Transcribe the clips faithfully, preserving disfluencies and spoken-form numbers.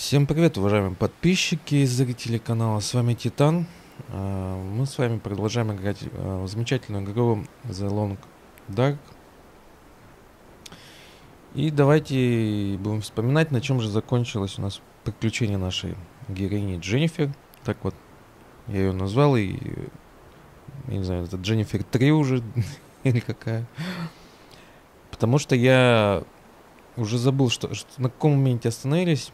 Всем привет, уважаемые подписчики и зрители канала, с вами Титан. А, Мы с вами продолжаем играть а, в замечательную игру The Long Dark. И давайте будем вспоминать, на чем же закончилось у нас приключение нашей героини Дженнифер. Так вот, я ее назвал, и я не знаю, это Дженнифер три уже или какая. Потому что я уже забыл, что, что на каком моменте остановились.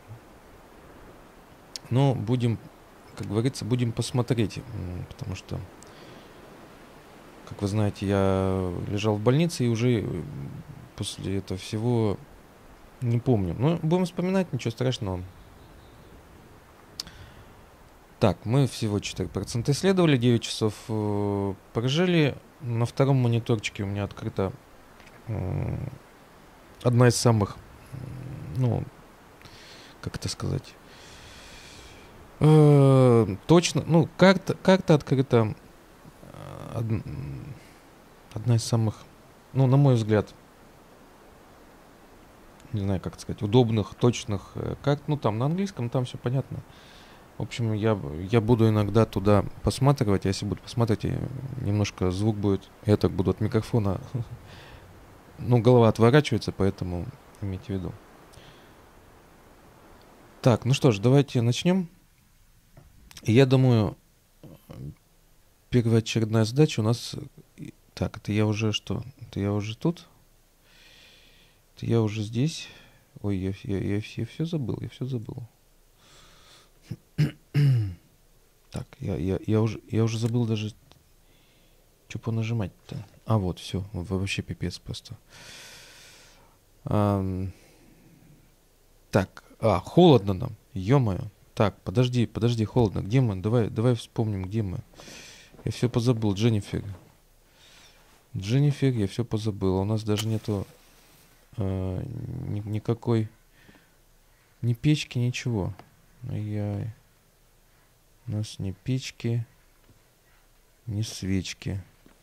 Но будем, как говорится, будем посмотреть, м, потому что, как вы знаете, я лежал в больнице и уже э, после этого всего не помню. Но будем вспоминать, ничего страшного. Так, мы всего четыре процента исследовали, девять часов э, прожили. На втором мониторчике у меня открыта м, одна из самых, м, ну, как это сказать, э, точно, ну, карта, карта открыта. э, од- Одна из самых, ну, на мой взгляд, не знаю, как это сказать, удобных, точных э, карт. Ну, там на английском, там все понятно. В общем, я, б- я буду иногда туда посматривать. А если буду посматривать, и немножко звук будет, я так буду от микрофона. Ну, голова отворачивается, поэтому имейте в виду. Так, ну что ж, давайте начнем. И я думаю, первоочередная задача у нас... и- Так, это я уже что? Это я уже тут? Это я уже здесь? Ой, я, я, я, я все забыл, я все забыл. Так, я, я, я, уже, я уже забыл даже, что понажимать-то. А, вот, все, вообще пипец просто. Ам, так, а, холодно нам, ё-моё. Так, подожди, подожди, холодно. Где мы? Давай, давай вспомним, где мы. Я все позабыл, Дженнифер. Дженнифер, я все позабыл. У нас даже нету э, ни- никакой, ни печки, ничего. Ай-яй. У нас ни печки, ни свечки.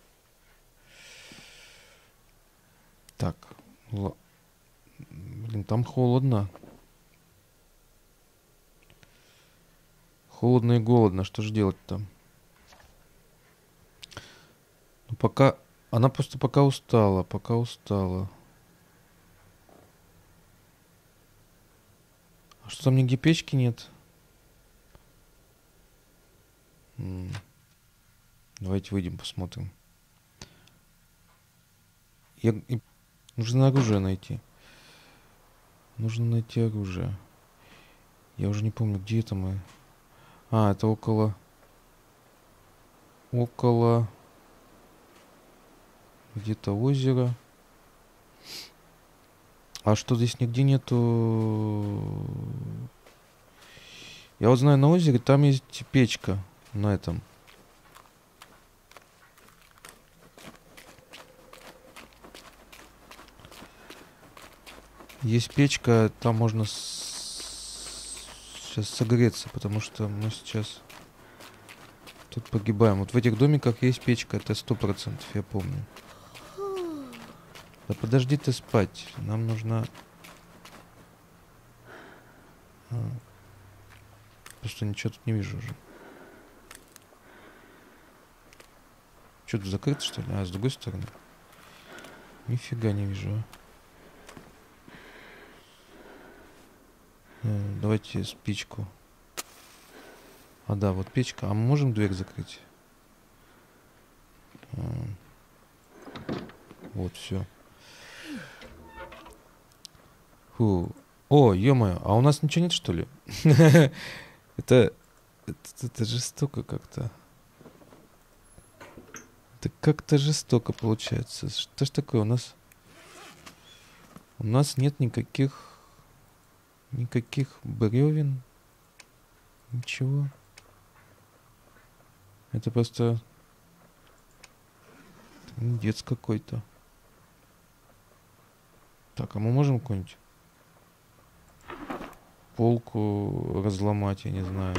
Так, ла- блин, там холодно. Холодно и голодно. Что же делать-то? Ну, пока... Она просто пока устала, пока устала. А что там нигде печки нет? М, Давайте выйдем, посмотрим. Я... и- Нужно оружие найти. Нужно найти оружие. Я уже не помню, где это мы. А, это около... Около... Где-то озера. А что здесь нигде нету... Я вот знаю, на озере там есть печка. На этом. Есть печка, там можно с- сейчас согреться, потому что мы сейчас тут погибаем. Вот в этих домиках есть печка, это сто процентов, я помню. Да подожди ты спать, нам нужно... а, Просто ничего тут не вижу уже. Что тут закрыто, что ли? А, с другой стороны. Нифига не вижу. а. Э, Давайте спичку. А, да, вот печка. А мы можем дверь закрыть? А, Вот, все. Фу. О, ё-моё, а у нас ничего нет, что ли? Это, это, это жестоко как-то. Это как-то жестоко получается. Что ж такое? У нас, у нас нет никаких, никаких бревен, ничего. Это просто дец какой-то. Так, а мы можем какую-нибудь полку разломать, я не знаю.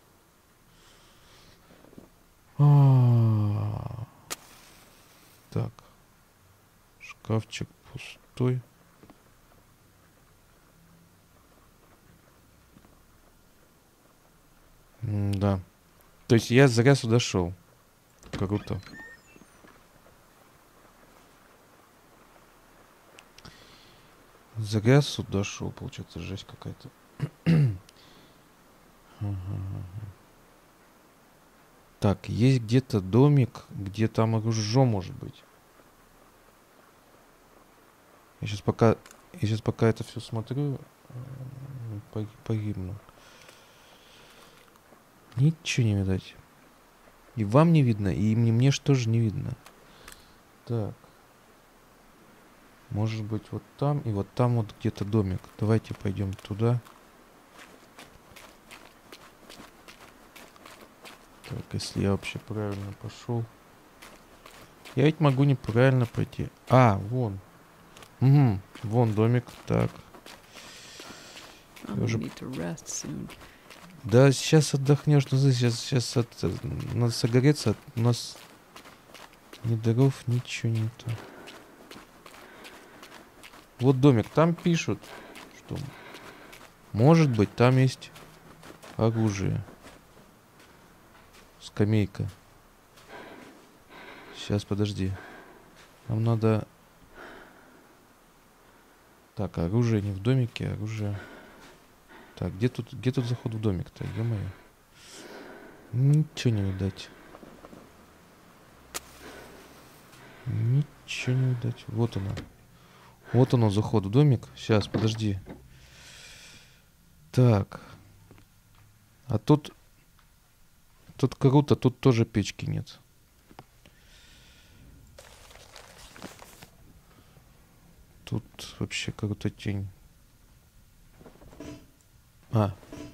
А, Так, шкафчик пустой. Да. То есть я зря сюда шел. Круто. Зря сюда шел, получается, жесть какая-то. Так, есть где-то домик, где там оружие может быть. Я сейчас пока, я сейчас пока это все смотрю, погибну. Ничего не видать. И вам не видно, и мне, мне же тоже не видно. Так. Может быть вот там, и вот там вот где-то домик. Давайте пойдем туда. Так, если я вообще правильно пошел. Я ведь могу неправильно пойти. А, вон. Угу, вон домик. Так. Уже... Да, сейчас отдохнешь. Ну, сейчас, сейчас от... надо согреться. У нас ни дров, ничего нету. Вот домик. Там пишут, что может быть там есть оружие. Скамейка. Сейчас, подожди. Нам надо... Так, оружие не в домике, оружие... Так, где тут, где тут заход в домик-то? Ё-моё. Ничего не видать. Ничего не видать. Вот оно. Вот оно, заход в домик. Сейчас, подожди. Так. А тут... Тут круто, тут тоже печки нет. Тут вообще какая-то тень. А.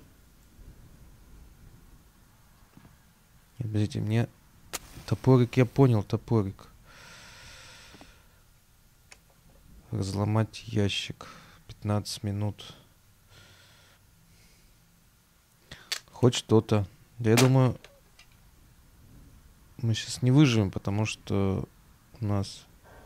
Нет, подождите, мне... Топорик, я понял, топорик. Разломать ящик. пятнадцать минут. Хоть что-то. Я думаю, мы сейчас не выживем, потому что у нас...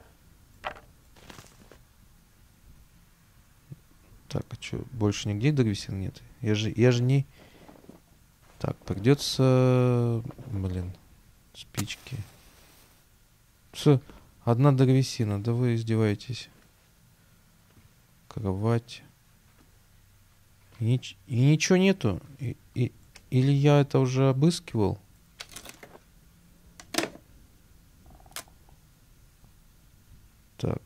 Так, а что, больше нигде древесин нет? Я же, я же не... Так, придется... Блин, спички. Все, одна древесина, да вы издеваетесь. Кровать. И, нич... и ничего нету. И, и... Или я это уже обыскивал? Так.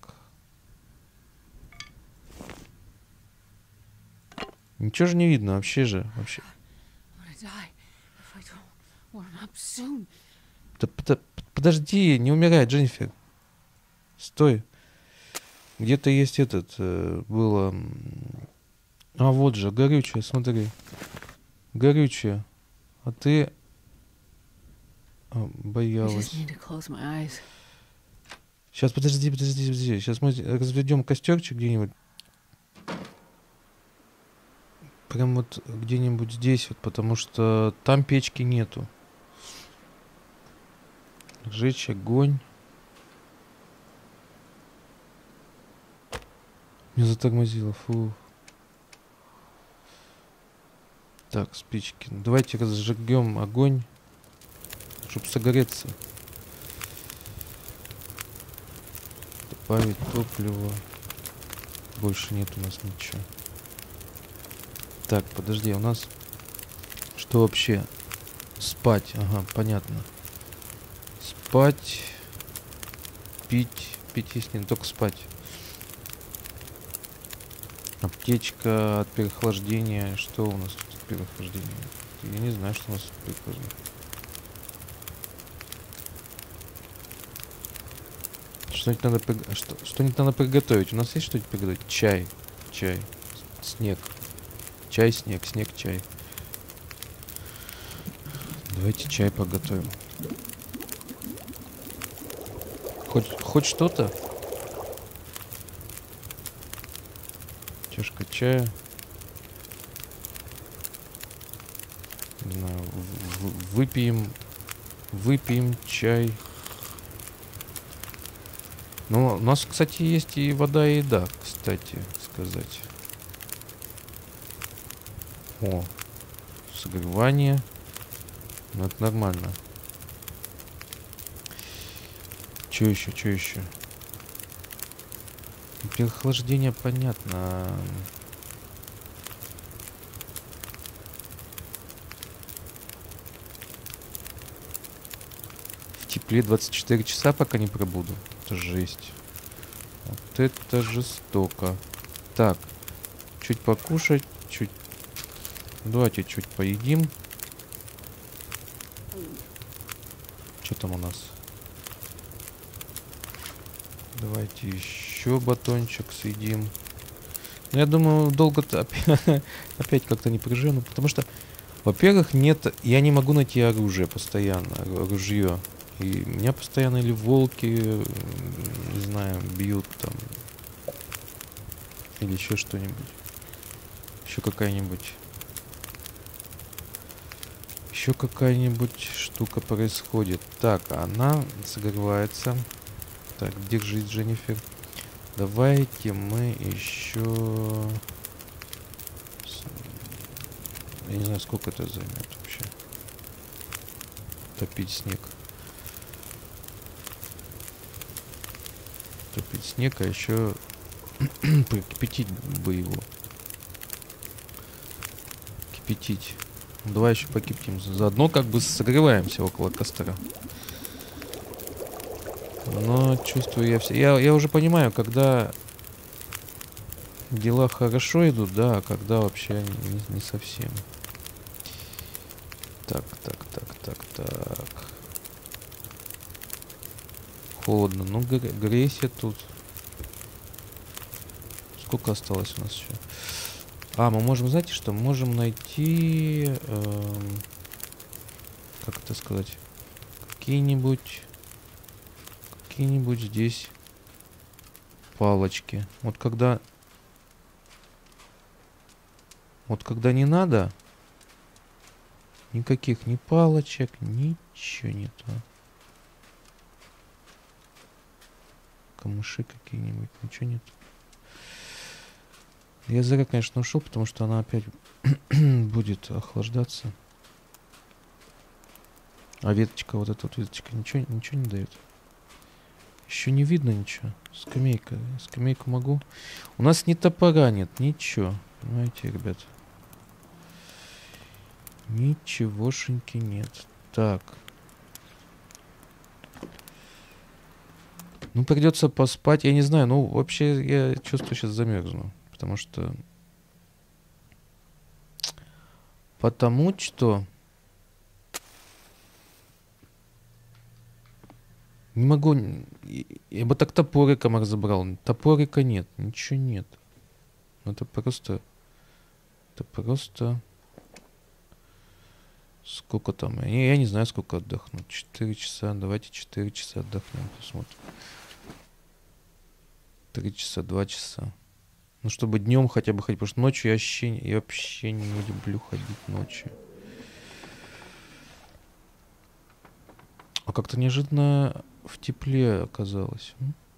Ничего же не видно, вообще же. Вообще. Да, да, подожди, не умирай, Дженнифер. Стой. Где-то есть этот... Э, было... А вот же, горючее, смотри. Горючее. А ты... А, боялась. Сейчас, подожди, подожди, подожди. Сейчас мы разведем костерчик где-нибудь. Прям вот где-нибудь здесь вот, потому что там печки нету. Жечь огонь. Меня затормозило, фу. Так, спички. Давайте разожгем огонь, чтобы согреться. Добавить топливо. Больше нет у нас ничего. Так, подожди, у нас что вообще? Спать, ага, понятно. Спать, пить, пить есть не только спать. Аптечка от переохлаждения. Что у нас тут от переохлаждения? Я не знаю, что у нас от переохлаждения. Что-нибудь надо, что, что-нибудь надо приготовить. У нас есть что-нибудь приготовить? Чай, чай, снег. Чай, снег, снег, чай. Давайте чай поготовим. Хоть, хоть что-то. Чашка чая. Не знаю, выпьем, выпьем чай. Ну, у нас, кстати, есть и вода, и еда, кстати сказать. О, согревание. Ну, это нормально. Че еще, че еще? Переохлаждение понятно. В тепле двадцать четыре часа пока не пробуду. Это жесть. Вот это жестоко. Так. Чуть покушать, чуть... Давайте чуть поедим. Что там у нас? Давайте еще батончик съедим. Я думаю, долго-то опять, опять как-то не прижену, потому что, во-первых, нет, я не могу найти оружие постоянно, оружие. И меня постоянно или волки, не знаю, бьют там, или еще что-нибудь, еще какая-нибудь, еще какая-нибудь штука происходит. Так, она согревается. Так, держись, Дженнифер. Давайте мы еще... Я не знаю, сколько это займет вообще. Топить снег. Топить снег, а еще прикипятить бы его. Кипятить. Давай еще покипятим. Заодно как бы согреваемся около костра. Но чувствую я все. Я, я уже понимаю, когда дела хорошо идут, да, а когда вообще не, не совсем. Так, так, так, так, так. Холодно. Ну, грейся тут. Сколько осталось у нас еще? А, мы можем, знаете что? Можем найти... Эм, как это сказать? Какие-нибудь... Какие-нибудь здесь палочки. Вот когда... Вот когда не надо... Никаких ни палочек, ничего нету. Камыши какие-нибудь, ничего нет. Я зря, конечно, ушел, потому что она опять будет охлаждаться. А веточка, вот эта вот веточка, ничего, ничего не дает. Еще не видно ничего. Скамейка. Скамейку могу. У нас ни топора нет, ничего. Понимаете, ребят? Ничегошеньки нет. Так. Ну, придется поспать. Я не знаю, ну, вообще, я чувствую, сейчас замерзну. Потому что... Потому что... Не могу... Я бы так топориком разобрал. Топорика нет. Ничего нет. Это просто... Это просто... Сколько там? Я, я не знаю, сколько отдохнуть. четыре часа. Давайте четыре часа отдохнем. Посмотрим. три часа, два часа. Ну, чтобы днем хотя бы ходить. Потому что ночью я вообще, я вообще не люблю ходить ночью. А как-то неожиданно в тепле оказалось.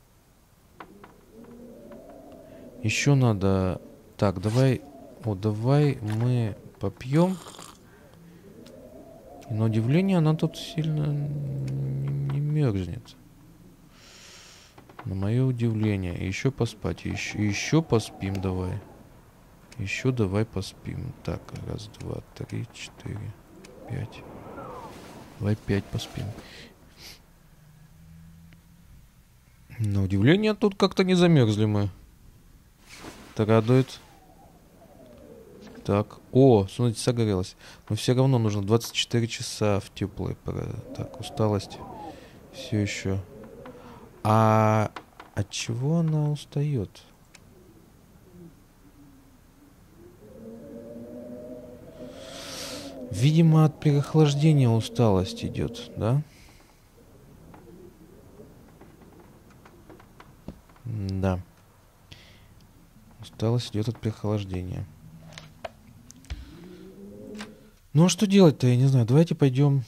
Еще надо... Так, давай... О, давай мы попьем. И на удивление она тут сильно не, не мерзнет. На мое удивление. И еще поспать. Еще, еще поспим давай. Еще давай поспим. Так, раз, два, три, четыре, пять. Давай пять поспим. На удивление тут как-то не замерзли мы. Это радует. Так. О, смотрите, согрелась. Но все равно нужно двадцать четыре часа в теплой. Так, усталость. Все еще. А от чего она устает? Видимо, от переохлаждения усталость идет, да? Да. Усталость идет от переохлаждения. Ну а что делать-то, я не знаю. Давайте пойдем.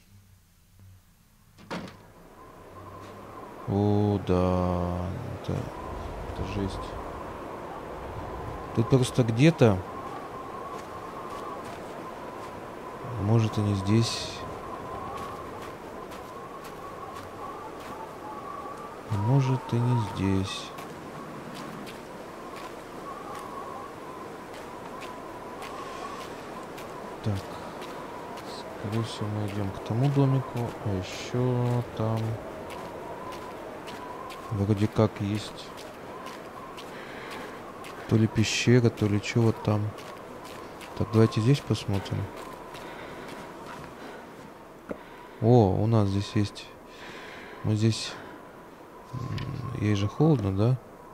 О, да. Это, это жесть. Тут просто где-то, может и не здесь, А может и не здесь. Так. Скорее всего, мы идем к тому домику. А еще там вроде как есть то ли пещера, то ли что вот там. Так, давайте здесь посмотрим. О, у нас здесь есть... Мы здесь... Ей же холодно, да?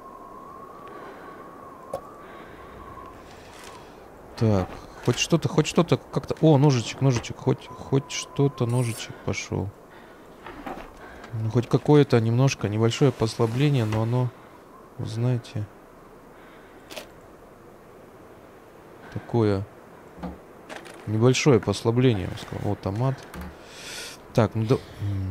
Так, хоть что-то, хоть что-то как-то... О, ножичек, ножичек, хоть, хоть что-то, ножичек пошел. Ну, хоть какое-то немножко, небольшое послабление, но оно, вы знаете, такое небольшое послабление, я сказал. О, томат. Так, ну да...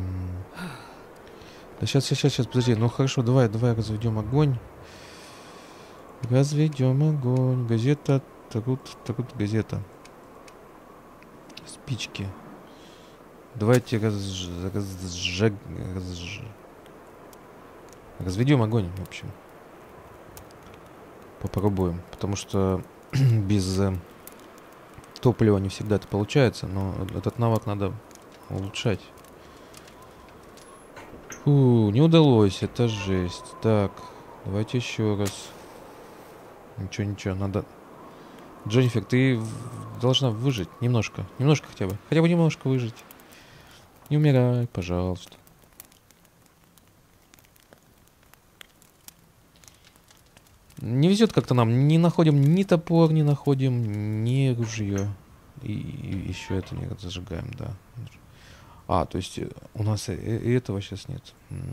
Да сейчас, сейчас, сейчас, подожди. Ну хорошо, давай, давай разведем огонь. Разведем огонь. Газета, труд, труд, газета. Спички. Давайте разж... разжег... разж... разведем огонь, в общем. Попробуем. Потому что без э, топлива не всегда это получается, но этот навык надо улучшать. Фу, не удалось, это жесть. Так, давайте еще раз. Ничего, ничего, надо... Дженнифер, ты должна выжить немножко. Немножко хотя бы. Хотя бы немножко выжить. Не умирай, пожалуйста. Не везет как-то нам. Не находим ни топор, не находим ни ружье. И, и еще это не зажигаем, да. А, то есть у нас и, и этого сейчас нет.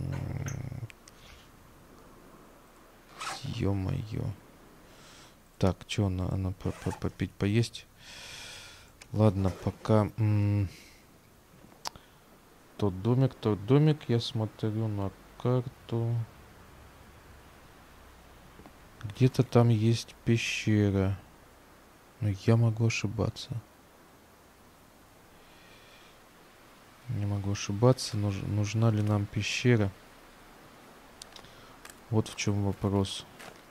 Ё-моё. Так, что она, она попить, поесть? Ладно, пока... М тот домик, тот домик. Я смотрю на карту. Где-то там есть пещера. Но я могу ошибаться. Не могу ошибаться. Нуж нужна ли нам пещера? Вот в чем вопрос.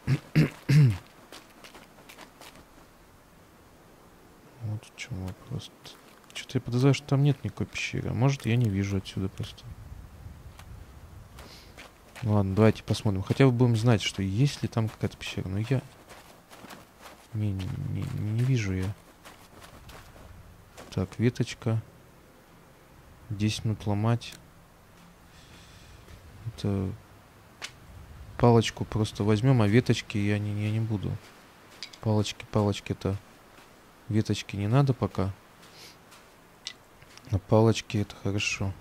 Вот в чем вопрос. Что-то я подозреваю, что там нет никакой пещеры. А может, я не вижу отсюда просто. Ладно, давайте посмотрим. Хотя бы будем знать, что есть ли там какая-то пещера. Но я... Не, не, не, не вижу я. Так, веточка. десять минут ломать. Это... Палочку просто возьмем, а веточки я не, я не буду. Палочки, палочки-то... Веточки не надо пока. А палочки это хорошо.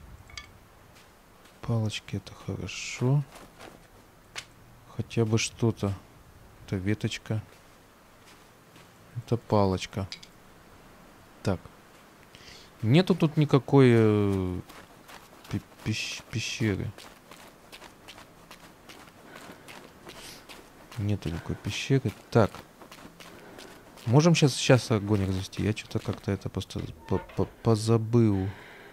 Палочки это хорошо. Хотя бы что-то. Это веточка. Это палочка. Так. Нету тут никакой э, пещ пещеры. Нету никакой пещеры. Так. Можем сейчас, сейчас огонь развести? Я что-то как-то это просто позабыл.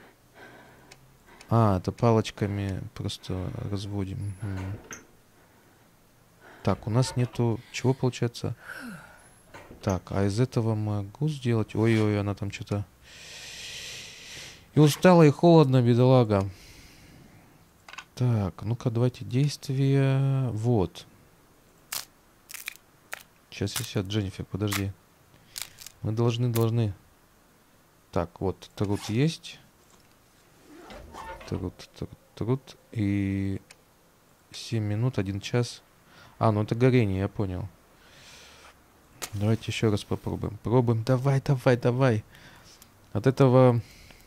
А, это палочками просто разводим. Угу. Так, у нас нету... Чего получается? Так, а из этого могу сделать... Ой-ой, она там что-то... И устала, и холодно, бедолага. Так, ну-ка, давайте действия... Вот. Сейчас, сейчас, Дженнифер, подожди. Мы должны, должны... Так, вот, труд есть. Труд, труд, труд. И... семь минут, один час. А, ну это горение, я понял. Давайте еще раз попробуем. Пробуем. Давай, давай, давай. От этого...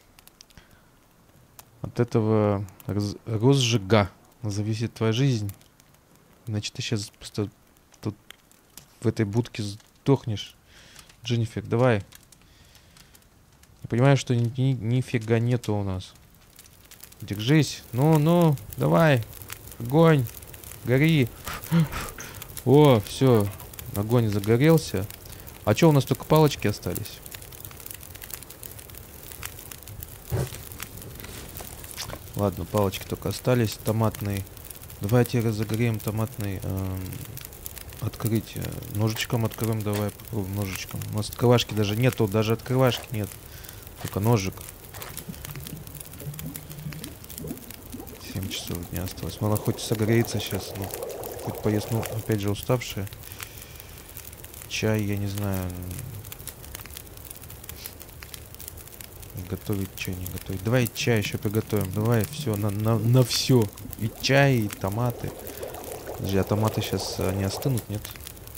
От этого раз, розжига зависит твоя жизнь. Значит, ты сейчас просто тут в этой будке сдохнешь. Дженнифер, давай. Я понимаю, что ни, ни, нифига нету у нас. Держись. Ну, ну, давай. Огонь. Гори. О, все. Огонь загорелся. А что, у нас только палочки остались? Ладно, палочки только остались. Томатный Давайте разогреем томатный эм, открытие. Ножичком откроем, давай попробуем ножичком. У нас открывашки даже нету, даже открывашки нет. Только ножик. семь часов дня осталось. Мало хоть согреется сейчас, ну, хоть поесть, ну, опять же уставшая. Чай, я не знаю. Готовить чай, не готовить. Давай чай еще приготовим. Давай все, на, на, на все. И чай, и томаты. Подожди, а томаты сейчас они остынут, нет?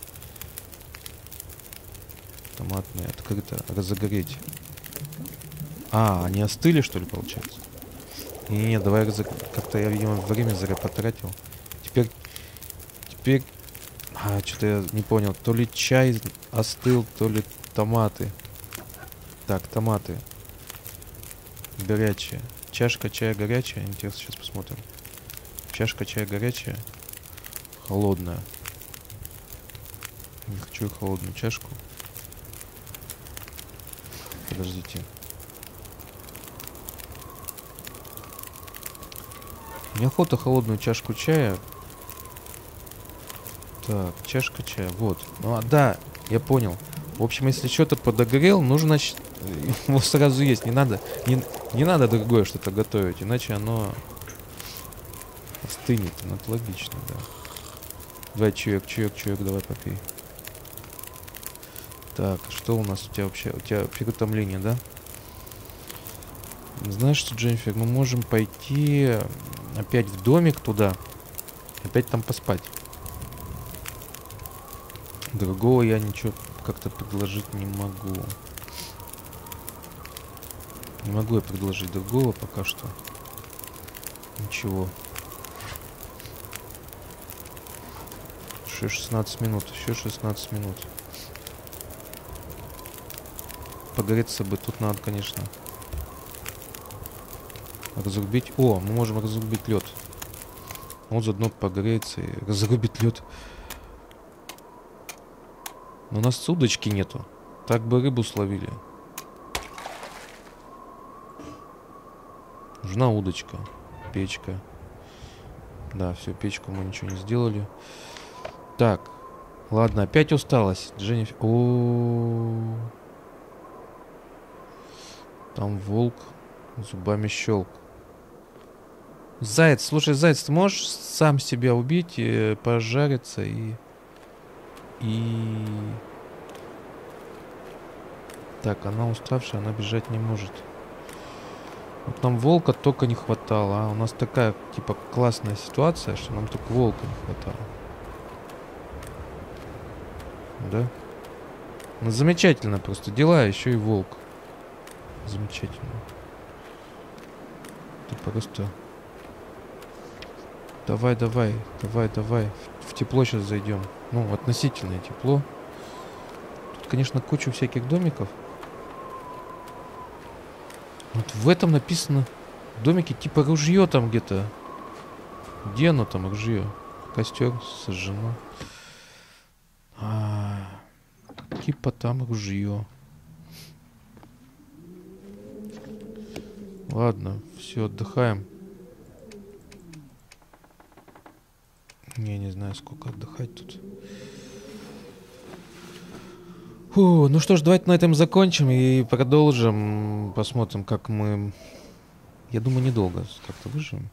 Томатные открыто разогреть. А, они остыли, что ли, получается? Не-не, давай разог... как-то я, видимо, время зря потратил. Теперь... Теперь... А, что-то я не понял. То ли чай остыл, то ли томаты. Так, томаты. Горячая. Чашка чая горячая. Интересно, сейчас посмотрим. Чашка чая горячая. Холодная. Не хочу я холодную чашку. Подождите. Неохота холодную чашку чая. Так, чашка чая. Вот. Ну, а, да, я понял. В общем, если что-то подогрел, нужно его сразу есть. Не надо, не, не надо другое что-то готовить, иначе оно остынет. Ну, это логично, да. Давай чаек, чаек, чаек, давай попей. Так, что у нас у тебя вообще? У тебя переутомление, да? Знаешь что, Дженнифер, мы можем пойти опять в домик туда. Опять там поспать. Другого я ничего как-то предложить не могу. Не могу я предложить другого пока что. Ничего. Еще шестнадцать минут. Еще шестнадцать минут. Погреться бы тут надо, конечно. Разрубить. О, мы можем разрубить лед. Он заодно погреется и разрубить лед. Но у нас удочки нету. Так бы рыбу словили. Нужна удочка. Печка. Да, все, печку мы ничего не сделали. Так. Ладно, опять усталость. Дженнифер. О, там волк зубами щелк. Заяц, слушай, заяц, ты можешь сам себя убить и пожариться и... И... Так, она уставшая, она бежать не может. Вот нам волка только не хватало, а у нас такая, типа, классная ситуация, что нам только волка не хватало. Да? Ну, замечательно просто дела, еще и волк. Замечательно. Ты просто... Давай, давай, давай, давай. В, в тепло сейчас зайдем. Ну, относительное тепло. Тут, конечно, куча всяких домиков. Вот в этом написано домики типа ружье там где-то. Где оно там, ружье? Костер сожжено. А, типа там ружье. Ладно, все, отдыхаем. Я не знаю, сколько отдыхать тут. Фу, ну что ж, давайте на этом закончим и продолжим. Посмотрим, как мы... Я думаю, недолго как-то выживем.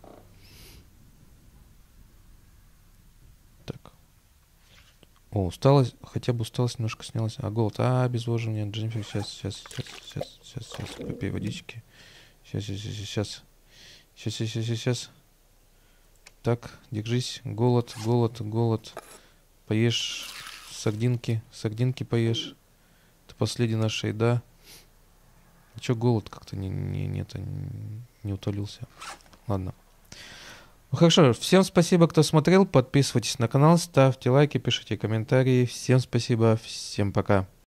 Так. О, усталость. Хотя бы усталость немножко снялась. А, голод. А, обезвоживание. Дженнифер, сейчас, сейчас, сейчас, сейчас, сейчас, сейчас. Попей водички. Сейчас, сейчас, сейчас, сейчас. Сейчас, сейчас, сейчас, сейчас. Так, держись. Голод, голод, голод. Поешь сардинки. Сардинки поешь. Это последняя наша еда. А чё голод как-то не, не, не, это, не, не утолился. Ладно. Ну хорошо, всем спасибо, кто смотрел. Подписывайтесь на канал, ставьте лайки, пишите комментарии. Всем спасибо, всем пока.